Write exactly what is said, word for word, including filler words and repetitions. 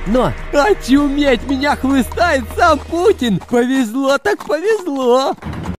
Но, очуметь, меня хлыстает сам Путин! Повезло так повезло!